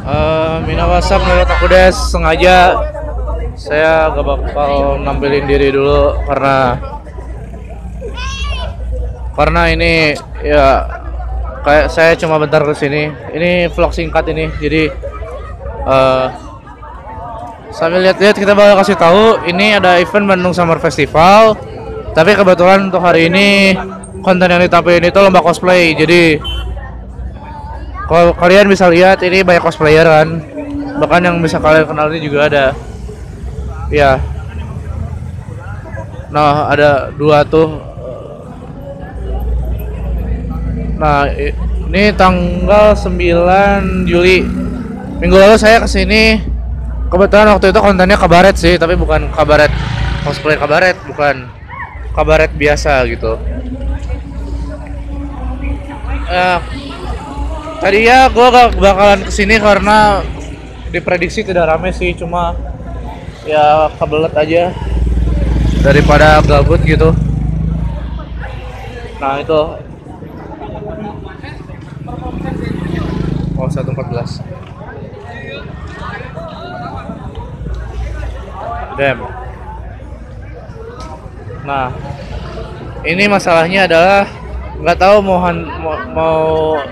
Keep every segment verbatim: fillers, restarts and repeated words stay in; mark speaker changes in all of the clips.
Speaker 1: Uh, Minawasap menurut aku des sengaja saya gak bakal nampilin diri dulu karena karena ini ya kayak saya cuma bentar kesini. Ini vlog singkat ini, jadi uh, sambil lihat-lihat kita bakal kasih tahu ini ada event Bandung Summer Festival. Tapi kebetulan untuk hari ini konten yang ditampilin itu lomba cosplay, jadi kalau kalian bisa lihat ini banyak cosplayer kan, bahkan yang bisa kalian kenal ini juga ada. Ya, nah ada dua tuh. Nah ini tanggal sembilan Juli. Minggu lalu saya kesini. Kebetulan waktu itu kontennya kabaret sih, tapi bukan kabaret cosplay kabaret, bukan kabaret biasa gitu. Uh, Tadi ya gue gak bakalan kesini karena diprediksi tidak rame sih, cuma ya kebelet aja daripada gabut gitu. Nah itu oh satu empat belas. Damn. Nah ini masalahnya adalah nggak tahu mau, mau mau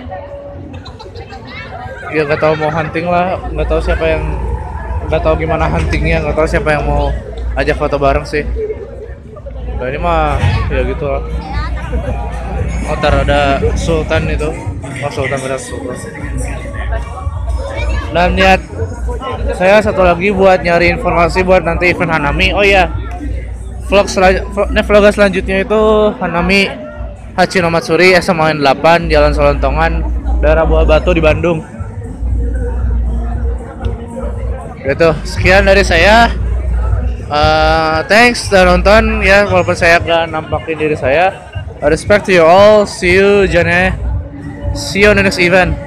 Speaker 1: ya nggak tahu mau hunting lah, nggak tahu siapa yang nggak tahu gimana huntingnya, nggak tahu siapa yang mau ajak foto bareng sih. Nah ini mah ya gitu lah. Oh ntar ada Sultan itu, oh Sultan benar Sultan. Dan niat saya satu lagi buat nyari informasi buat nanti event Hanami. Oh iya, vlog selanjutnya, vlog selanjutnya itu Hanami Hachino Matsuri S M A N delapan Jalan Solontongan, daerah Buah Batu di Bandung. Gitu, sekian dari saya. Uh, thanks udah nonton ya, walaupun saya gak nampakin diri saya. Respect to you all. See you Jane. See you on the next event.